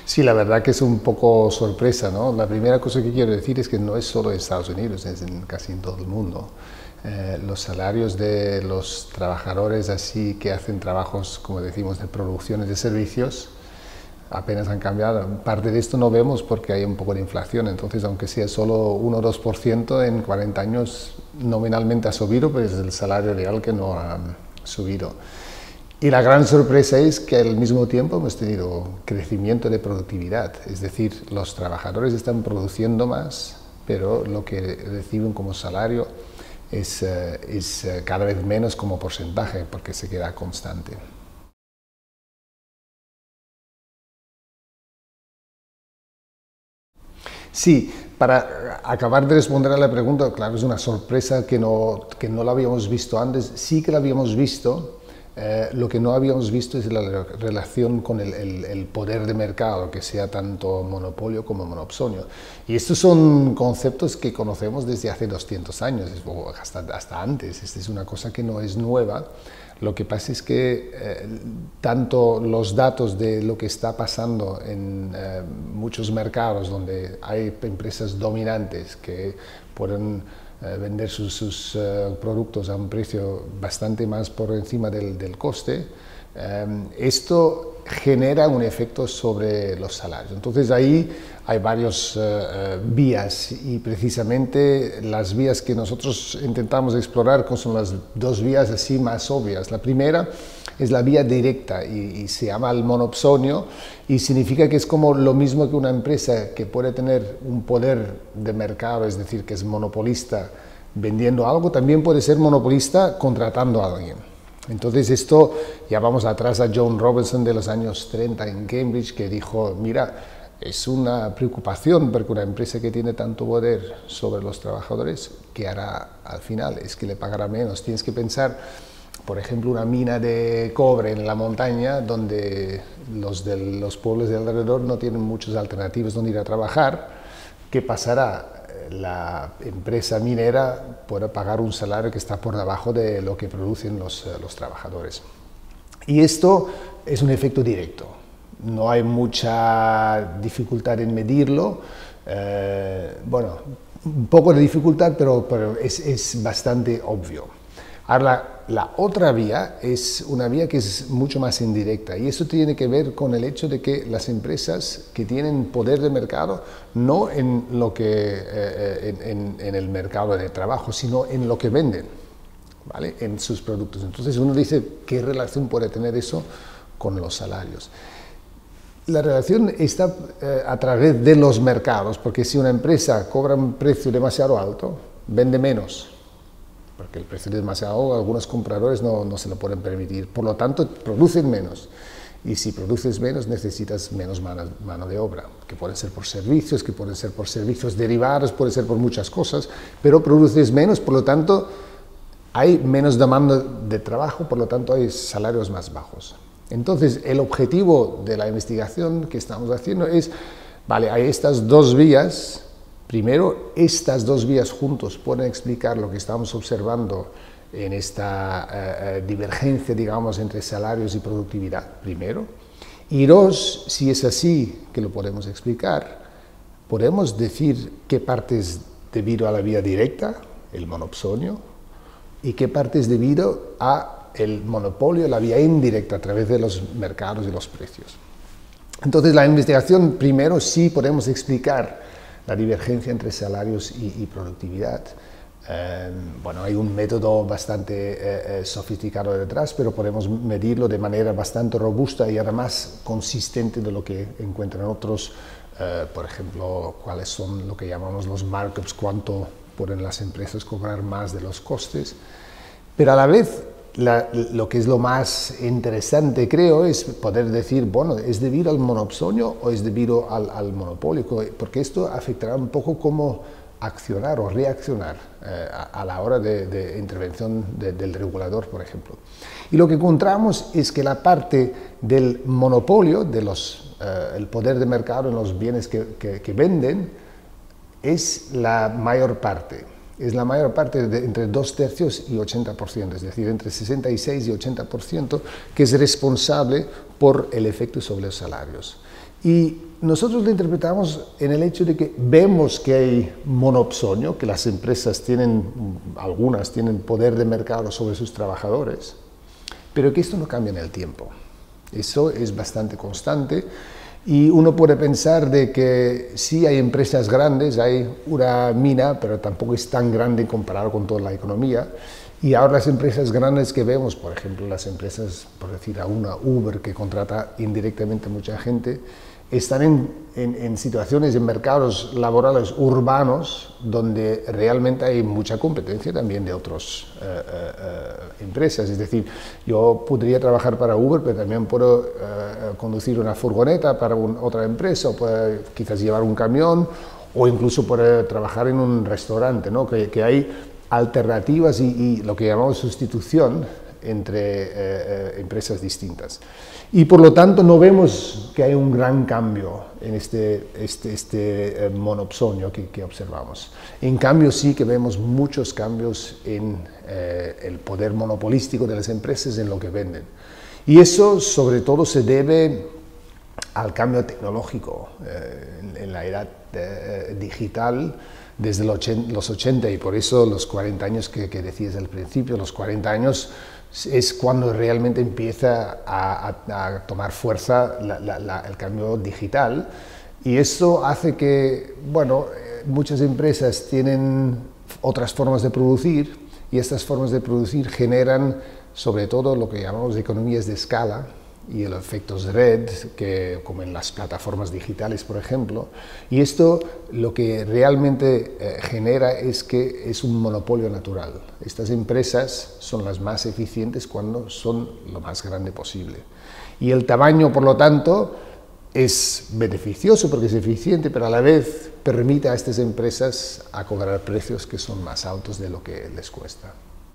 Sí, la verdad que es un poco sorpresa, ¿no? La primera cosa que quiero decir es que no es solo en Estados Unidos, es casi en todo el mundo. Los salarios de los trabajadores así que hacen trabajos, como decimos, de producciones de servicios, apenas han cambiado. Parte de esto no vemos porque hay un poco de inflación, entonces aunque sea solo 1 o 2%, en 40 años nominalmente ha subido, pero es el salario real que no ha subido. Y la gran sorpresa es que al mismo tiempo hemos tenido crecimiento de productividad, es decir, los trabajadores están produciendo más, pero lo que reciben como salario es cada vez menos como porcentaje, porque se queda constante. Sí, para acabar de responder a la pregunta, claro, es una sorpresa que no la habíamos visto antes, sí que la habíamos visto. Lo que no habíamos visto es la relación con el poder de mercado, que sea tanto monopolio como monopsonio. Y estos son conceptos que conocemos desde hace 200 años, o hasta antes. Esta es una cosa que no es nueva. Lo que pasa es que tanto los datos de lo que está pasando en muchos mercados donde hay empresas dominantes que pueden vender sus productos a un precio bastante más por encima del coste, esto genera un efecto sobre los salarios. Entonces ahí hay varias vías y precisamente las vías que nosotros intentamos explorar son las dos vías así más obvias. La primera es la vía directa y se llama el monopsonio y significa que es como lo mismo que una empresa que puede tener un poder de mercado, es decir, que es monopolista vendiendo algo, también puede ser monopolista contratando a alguien. Entonces esto, ya vamos atrás a John Robinson de los años 30 en Cambridge, que dijo, mira, es una preocupación porque una empresa que tiene tanto poder sobre los trabajadores, ¿qué hará al final? Es que le pagará menos. Tienes que pensar, por ejemplo, una mina de cobre en la montaña, donde los de los pueblos de alrededor no tienen muchas alternativas donde ir a trabajar. ¿Qué pasará? La empresa minera puede pagar un salario que está por debajo de lo que producen los trabajadores. Y esto es un efecto directo. No hay mucha dificultad en medirlo. Bueno, un poco de dificultad, pero es bastante obvio. Ahora, la otra vía es una vía que es mucho más indirecta y eso tiene que ver con el hecho de que las empresas que tienen poder de mercado, no en el mercado de trabajo, sino en lo que venden, ¿vale? En sus productos. Entonces uno dice, ¿qué relación puede tener eso con los salarios? La relación está a través de los mercados, porque si una empresa cobra un precio demasiado alto, vende menos. Porque el precio es demasiado, algunos compradores no se lo pueden permitir, por lo tanto producen menos. Y si produces menos necesitas menos mano de obra, que pueden ser por servicios, que pueden ser por servicios derivados, puede ser por muchas cosas, pero produces menos, por lo tanto hay menos demanda de trabajo, por lo tanto hay salarios más bajos. Entonces el objetivo de la investigación que estamos haciendo es, vale, hay estas dos vías. Primero, estas dos vías juntos pueden explicar lo que estamos observando en esta divergencia, digamos, entre salarios y productividad, primero. Y dos, si es así que lo podemos explicar, podemos decir qué parte es debido a la vía directa, el monopsonio, y qué parte es debido a el monopolio, la vía indirecta a través de los mercados y los precios. Entonces, la investigación, primero, sí podemos explicar la divergencia entre salarios y productividad. Bueno, hay un método bastante sofisticado detrás, pero podemos medirlo de manera bastante robusta y además consistente de lo que encuentran otros, por ejemplo, cuáles son lo que llamamos los markups, cuánto pueden las empresas cobrar más de los costes, pero a la vez lo que es lo más interesante, creo, es poder decir, bueno, ¿es debido al monopsonio o es debido al monopolio? Porque esto afectará un poco cómo accionar o reaccionar a la hora de intervención del regulador, por ejemplo. Y lo que encontramos es que la parte del monopolio, el poder de mercado en los bienes que venden, es la mayor parte. Es la mayor parte entre 2/3 y 80%, es decir, entre 66 y 80%, que es responsable por el efecto sobre los salarios. Y nosotros lo interpretamos en el hecho de que vemos que hay monopsonio, que las empresas tienen, algunas tienen poder de mercado sobre sus trabajadores, pero que esto no cambia en el tiempo. Eso es bastante constante y uno puede pensar de que sí hay empresas grandes, hay una mina, pero tampoco es tan grande comparado con toda la economía. Y ahora las empresas grandes que vemos, por ejemplo, las empresas, por decir a una Uber que contrata indirectamente a mucha gente, están en situaciones, en mercados laborales urbanos donde realmente hay mucha competencia también de otras empresas. Es decir, yo podría trabajar para Uber, pero también puedo conducir una furgoneta para otra empresa, o puedo quizás llevar un camión, o incluso poder trabajar en un restaurante, ¿no? Que hay alternativas y lo que llamamos sustitución entre empresas distintas. Y por lo tanto no vemos que hay un gran cambio en este monopsonio que observamos. En cambio sí que vemos muchos cambios en el poder monopolístico de las empresas en lo que venden. Y eso sobre todo se debe al cambio tecnológico en la era digital desde los 80, y por eso los 40 años que decías al principio, los 40 años es cuando realmente empieza a tomar fuerza el cambio digital, y eso hace que, bueno, muchas empresas tienen otras formas de producir, y estas formas de producir generan sobre todo lo que llamamos economías de escala y los efectos red, como en las plataformas digitales, por ejemplo. Y esto lo que realmente genera es que es un monopolio natural. Estas empresas son las más eficientes cuando son lo más grande posible. Y el tamaño, por lo tanto, es beneficioso porque es eficiente, pero a la vez permite a estas empresas a cobrar precios que son más altos de lo que les cuesta.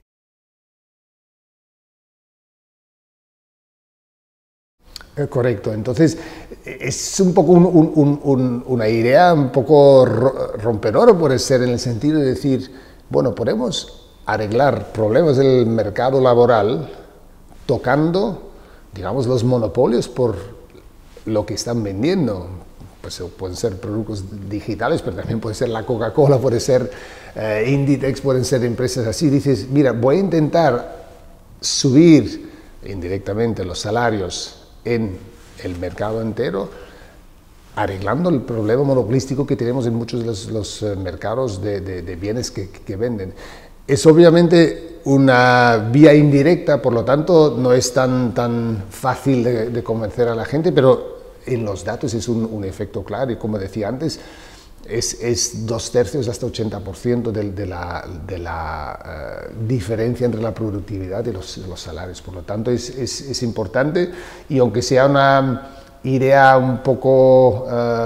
Correcto, entonces es un poco una idea un poco rompedora, puede ser, en el sentido de decir, bueno, podemos arreglar problemas del mercado laboral tocando, digamos, los monopolios por lo que están vendiendo. Pues pueden ser productos digitales, pero también puede ser la Coca-Cola, puede ser Inditex, pueden ser empresas así. Dices, mira, voy a intentar subir indirectamente los salarios en el mercado entero, arreglando el problema monopolístico que tenemos en muchos de los mercados de bienes que venden. Es obviamente una vía indirecta, por lo tanto no es tan fácil de convencer a la gente, pero en los datos es un efecto claro, y como decía antes, es 2/3 hasta 80% de la diferencia entre la productividad y los salarios. Por lo tanto, es importante, y aunque sea una idea un poco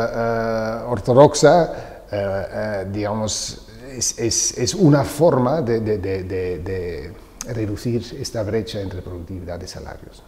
ortodoxa, digamos, es una forma de reducir esta brecha entre productividad y salarios.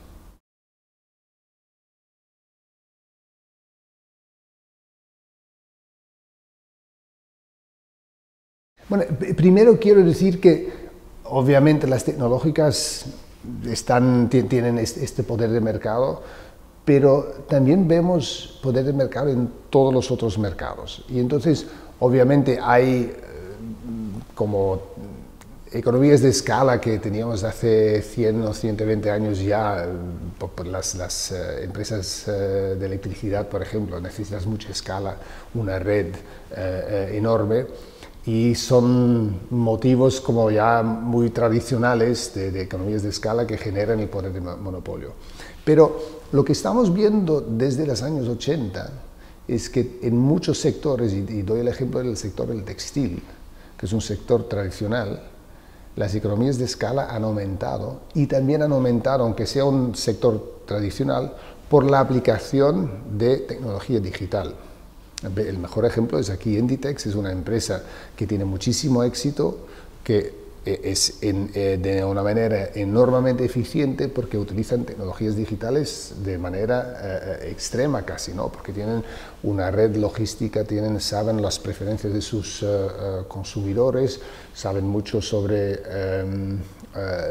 Bueno, primero quiero decir que obviamente las tecnológicas tienen este poder de mercado, pero también vemos poder de mercado en todos los otros mercados. Y entonces, obviamente, hay como economías de escala que teníamos hace 100 o 120 años ya. Las empresas de electricidad, por ejemplo, necesitas mucha escala, una red enorme. Y son motivos como ya muy tradicionales de economías de escala que generan el poder de monopolio. Pero lo que estamos viendo desde los años 80 es que en muchos sectores, y doy el ejemplo del sector del textil, que es un sector tradicional, las economías de escala han aumentado, y también han aumentado, aunque sea un sector tradicional, por la aplicación de tecnología digital. El mejor ejemplo es aquí Inditex, es una empresa que tiene muchísimo éxito, que es de una manera enormemente eficiente porque utilizan tecnologías digitales de manera extrema casi, ¿no? Porque tienen una red logística, saben las preferencias de sus consumidores, saben mucho sobre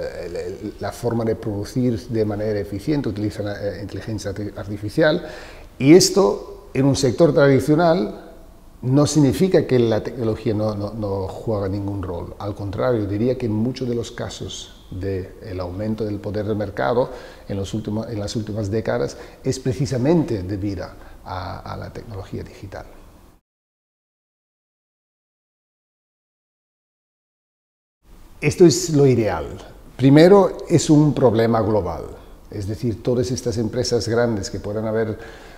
la forma de producir de manera eficiente, utilizan inteligencia artificial, Y esto, en un sector tradicional, no significa que la tecnología no juega ningún rol. Al contrario, diría que en muchos de los casos del aumento del poder del mercado en las últimas décadas es precisamente debido a la tecnología digital. Esto es lo ideal. Primero, es un problema global. Es decir, todas estas empresas grandes, que puedan haber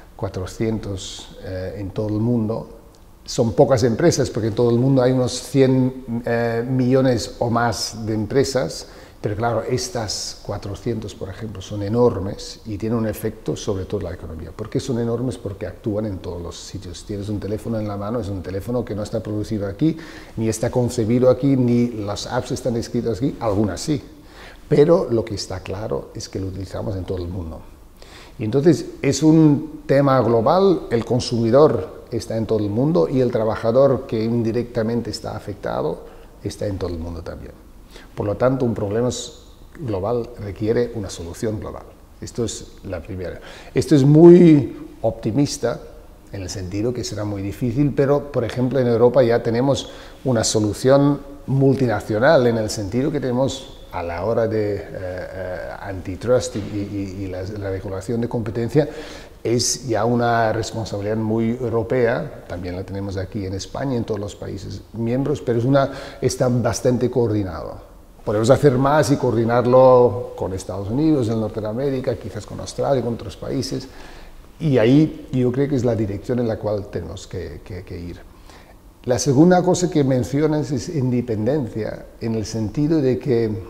400 en todo el mundo, son pocas empresas, porque en todo el mundo hay unos 100 millones o más de empresas, pero claro, estas 400, por ejemplo, son enormes y tienen un efecto sobre toda la economía. ¿Por qué son enormes? Porque actúan en todos los sitios. Tienes un teléfono en la mano, es un teléfono que no está producido aquí, ni está concebido aquí, ni las apps están escritas aquí, algunas sí. Pero lo que está claro es que lo utilizamos en todo el mundo. Y entonces es un tema global, el consumidor está en todo el mundo y el trabajador que indirectamente está afectado está en todo el mundo también. Por lo tanto, un problema global requiere una solución global. Esto es la primera. Esto es muy optimista en el sentido que será muy difícil, pero por ejemplo en Europa ya tenemos una solución multinacional en el sentido que tenemos a la hora de antitrust y la regulación de competencia, es ya una responsabilidad muy europea, también la tenemos aquí en España, en todos los países miembros, pero está bastante coordinado. Podemos hacer más y coordinarlo con Estados Unidos, en Norteamérica, quizás con Australia, con otros países, y ahí yo creo que es la dirección en la cual tenemos que ir. La segunda cosa que mencionas es independencia, en el sentido de que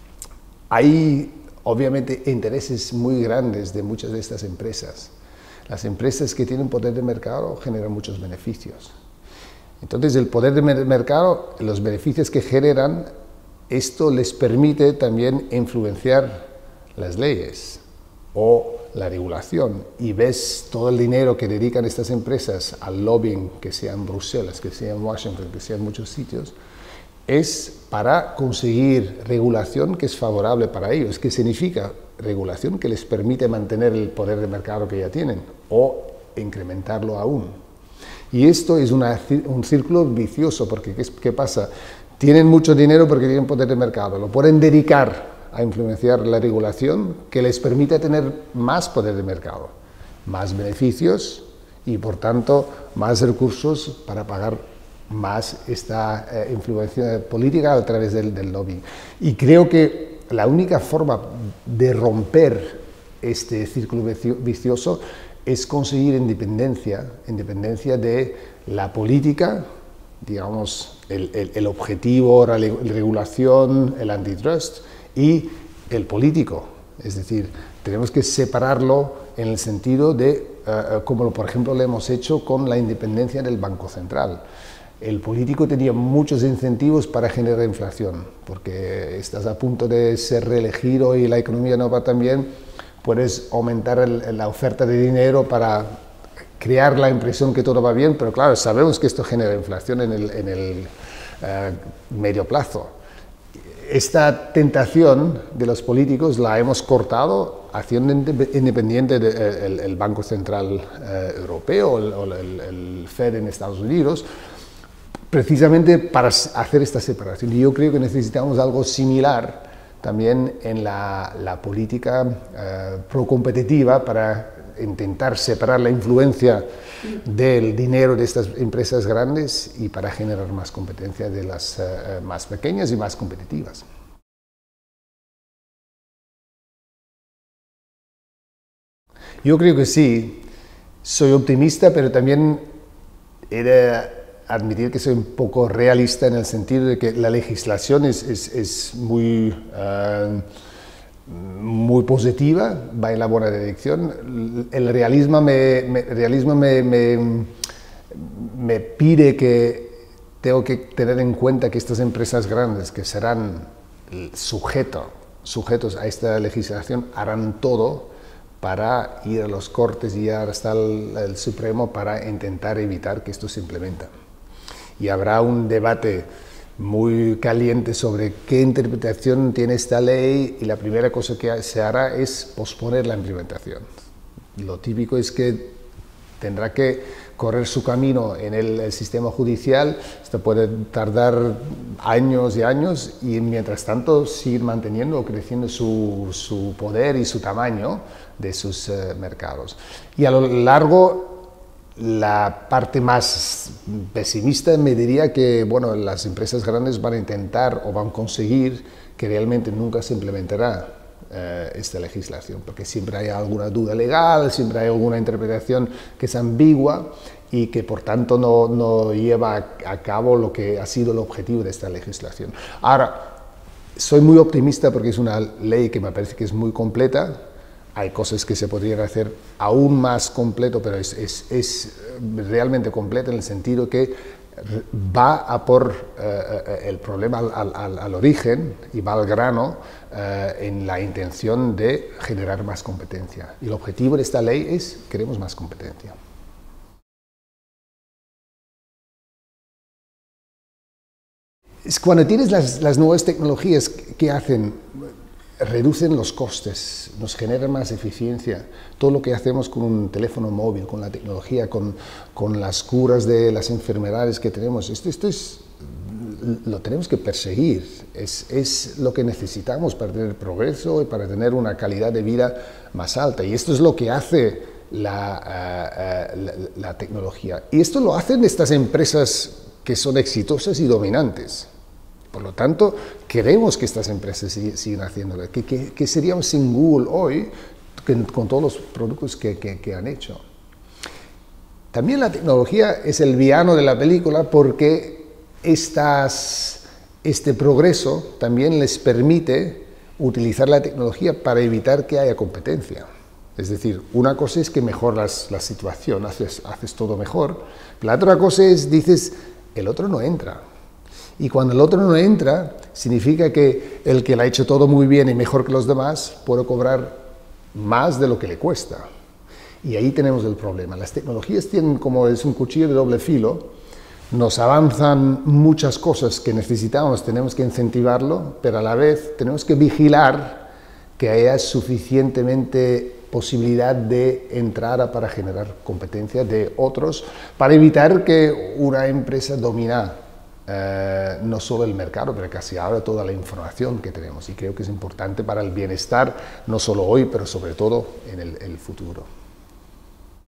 hay obviamente intereses muy grandes de muchas de estas empresas. Las empresas que tienen poder de mercado generan muchos beneficios. Entonces el poder de mercado, los beneficios que generan, esto les permite también influenciar las leyes o la regulación, y ves todo el dinero que dedican estas empresas al lobbying, que sea en Bruselas, que sea en Washington, que sea en muchos sitios, es para conseguir regulación que es favorable para ellos. ¿Qué significa? Regulación que les permite mantener el poder de mercado que ya tienen o incrementarlo aún. Y esto es un círculo vicioso, porque ¿qué pasa? Tienen mucho dinero porque tienen poder de mercado, lo pueden dedicar a influenciar la regulación que les permite tener más poder de mercado, más beneficios y por tanto más recursos para pagar más esta influencia política a través del lobby. Y creo que la única forma de romper este círculo vicioso es conseguir independencia de la política, digamos, el objetivo, la regulación, el antitrust, y el político. Es decir, tenemos que separarlo en el sentido de, como por ejemplo lo hemos hecho con la independencia del Banco Central. El político tenía muchos incentivos para generar inflación, porque estás a punto de ser reelegido y la economía no va tan bien, puedes aumentar la oferta de dinero para crear la impresión que todo va bien, pero claro, sabemos que esto genera inflación en el medio plazo. Esta tentación de los políticos la hemos cortado haciendo independiente el Banco Central Europeo o el Fed en Estados Unidos, precisamente para hacer esta separación. Y yo creo que necesitamos algo similar también en la política procompetitiva para intentar separar la influencia del dinero de estas empresas grandes y para generar más competencia de las más pequeñas y más competitivas. Yo creo que sí, soy optimista, pero también he de admitir que soy un poco realista en el sentido de que la legislación es muy positiva, va en la buena dirección. El realismo me pide que tengo que tener en cuenta que estas empresas grandes que serán sujetos a esta legislación harán todo para ir a los cortes y hasta el Supremo para intentar evitar que esto se implemente. Y habrá un debate muy caliente sobre qué interpretación tiene esta ley, y la primera cosa que se hará es posponer la implementación. Lo típico es que tendrá que correr su camino en el sistema judicial. Esto puede tardar años y años, y mientras tanto seguir manteniendo o creciendo su poder y su tamaño de sus mercados. Y a lo largo, la parte más pesimista me diría que, bueno, las empresas grandes van a intentar o van a conseguir que realmente nunca se implementará esta legislación, porque siempre hay alguna duda legal, siempre hay alguna interpretación que es ambigua y que por tanto no lleva a cabo lo que ha sido el objetivo de esta legislación. Ahora, soy muy optimista porque es una ley que me parece que es muy completa. Hay cosas que se podrían hacer aún más completo, pero es realmente completa en el sentido que va a por el problema al origen y va al grano en la intención de generar más competencia. Y el objetivo de esta ley es: queremos más competencia. Cuando tienes las nuevas tecnologías, ¿qué hacen? Reducen los costes, nos generan más eficiencia. Todo lo que hacemos con un teléfono móvil, con la tecnología, con las curas de las enfermedades que tenemos, esto lo tenemos que perseguir. Es lo que necesitamos para tener progreso y para tener una calidad de vida más alta. Y esto es lo que hace la tecnología. Y esto lo hacen estas empresas que son exitosas y dominantes. Por lo tanto, queremos que estas empresas sigan haciéndolo. ¿Qué seríamos sin Google hoy con todos los productos que han hecho? También la tecnología es el villano de la película, porque este progreso también les permite utilizar la tecnología para evitar que haya competencia. Es decir, una cosa es que mejoras la situación, haces todo mejor. La otra cosa es, dices, el otro no entra. Y cuando el otro no entra, significa que el que lo ha hecho todo muy bien y mejor que los demás puede cobrar más de lo que le cuesta. Y ahí tenemos el problema. Las tecnologías tienen, como es un cuchillo de doble filo, nos avanzan muchas cosas que necesitamos, tenemos que incentivarlo, pero a la vez tenemos que vigilar que haya suficientemente posibilidad de entrar para generar competencia de otros, para evitar que una empresa domine no solo el mercado, pero casi ahora toda la información que tenemos. Y creo que es importante para el bienestar, no solo hoy, pero sobre todo en el futuro.